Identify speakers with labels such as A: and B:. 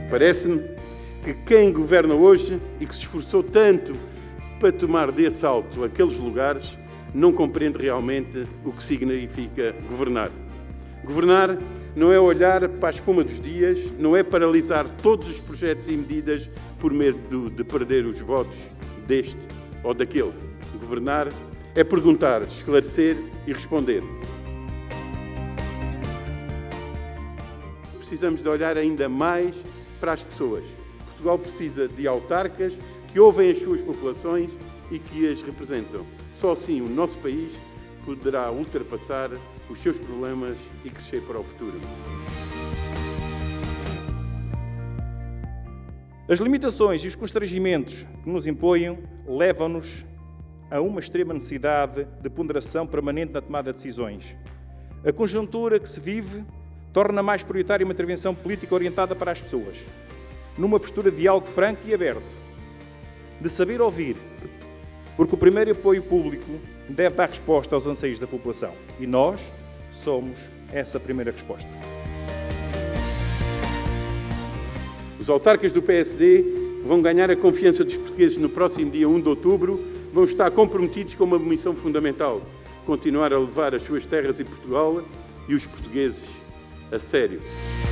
A: Parece-me que quem governa hoje e que se esforçou tanto para tomar de assalto aqueles lugares não compreende realmente o que significa governar. Governar não é olhar para a espuma dos dias, não é paralisar todos os projetos e medidas por medo de perder os votos deste ou daquele. Governar é perguntar, esclarecer e responder. Precisamos de olhar ainda mais para as pessoas. Portugal precisa de autarcas que ouvem as suas populações e que as representam. Só assim o nosso país poderá ultrapassar os seus problemas e crescer para o futuro.
B: As limitações e os constrangimentos que nos impõem levam-nos a uma extrema necessidade de ponderação permanente na tomada de decisões. A conjuntura que se vive torna mais prioritária uma intervenção política orientada para as pessoas, numa postura de diálogo franco e aberto, de saber ouvir, porque o primeiro apoio público deve dar resposta aos anseios da população. E nós somos essa primeira resposta.
A: Os autarcas do PSD vão ganhar a confiança dos portugueses no próximo dia 1 de outubro, vão estar comprometidos com uma missão fundamental: continuar a levar as suas terras e Portugal e os portugueses a sério.